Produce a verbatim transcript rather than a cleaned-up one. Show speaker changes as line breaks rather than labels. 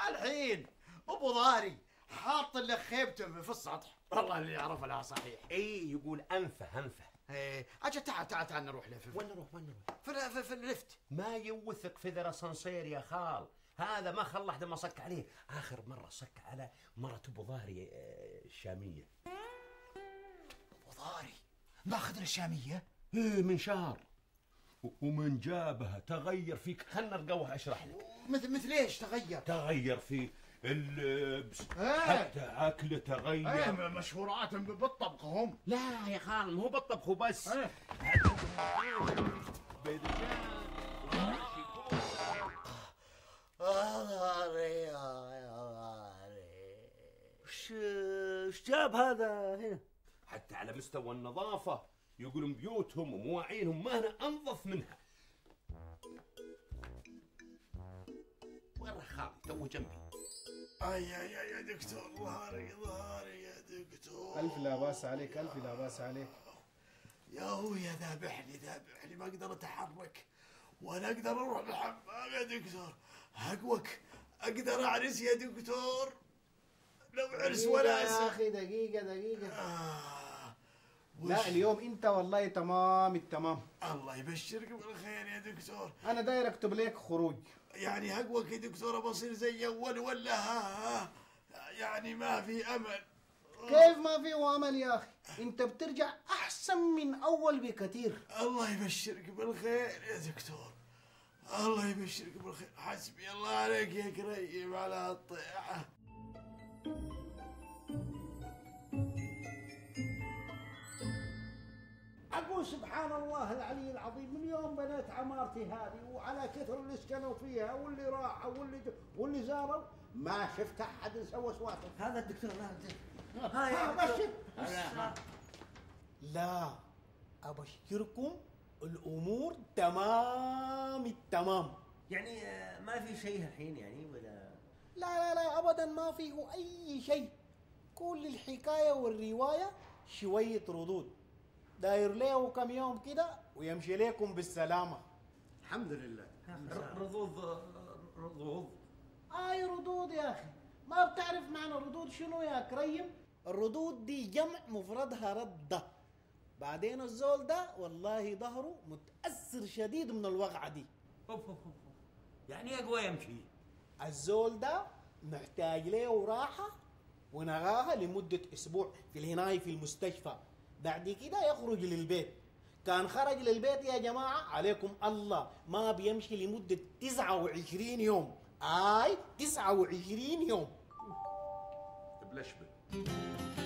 الحين ابو ضاري حاط لك خيبته في السطح، والله اللي يعرف لها صحيح.
اي يقول انفه انفه.
ايه اجل تعال تعال تعال نروح له.
وين نروح وين نروح؟
في, في, في اللفت.
ما يوثق في ذا الاسانسير يا خال، هذا ما خل لحظه ما صك عليه. اخر مره صك على مرة ابو ظهري الشاميه.
ابو ظهري ماخذ الشاميه؟
ايه من شهر، ومن جابها تغير فيك. خلنا نرقوها اشرح لك.
مثل مثل ايش تغير؟
تغير في اللبس،
ايه
حتى اكله تغير.
ايه مشهورات بالطبخ هم.
لا يا خال مو بالطبخ وبس.
ايه ظهري يا ظهري.
وش ايش جاب هذا هنا؟ حتى على مستوى النظافة يقولون بيوتهم ومواعينهم ما هنا أنظف منها. وين رخام تو جنبي؟
اي اي يا دكتور ظهري ظهري يا دكتور.
ألف لا باس عليك، ألف لا باس عليك.
يا هو يا ذابحني ذابحني، ما أقدر أتحرك ولا أقدر أروح الحمام يا دكتور. حقوك أقدر أعرس يا دكتور؟ لو عرس ولا
يا
أسا.
أخي دقيقة دقيقة.
آه.
لا اليوم أنت والله تمام التمام.
الله يبشرك بالخير يا دكتور.
أنا داير أكتب لك خروج.
يعني حقوك يا دكتور بصير زي أول ولا ها, ها يعني ما في أمل؟
كيف ما فيه امل يا اخي؟ انت بترجع احسن من اول بكثير.
الله يبشرك بالخير يا دكتور، الله يبشرك بالخير. حسبي الله عليك يا كريم على هالطيعة.
أقول سبحان الله العلي العظيم، من يوم بنيت عمارتي هذه وعلى كثر اللي سكنوا فيها واللي راحوا واللي واللي زاروا ما شفت أحد سوى سواسف.
هذا الدكتور لا
ها يا دكتور.
لا ابشركم الامور تمام التمام.
يعني ما في شيء الحين يعني ولا؟
لا لا لا ابدا ما فيه اي شيء. كل الحكايه والروايه شويه ردود، داير له كم يوم كده ويمشي لكم بالسلامه.
الحمد لله.
رضوض رضوض
اي ردود يا اخي؟ ما بتعرف معنى ردود شنو يا كريم؟ الردود دي جمع مفردها ردة. بعدين الزول ده والله ظهره متأثر شديد من الوقعة دي.
أوف أوف أوف. يعني أقوى يمشي.
الزول ده محتاج له راحة ونغاها لمدة أسبوع في الهناية في المستشفى، بعد كده يخرج للبيت. كان خرج للبيت يا جماعة عليكم الله ما بيمشي لمدة تسعة وعشرين يوم. آي تسعة وعشرين يوم.
بلش به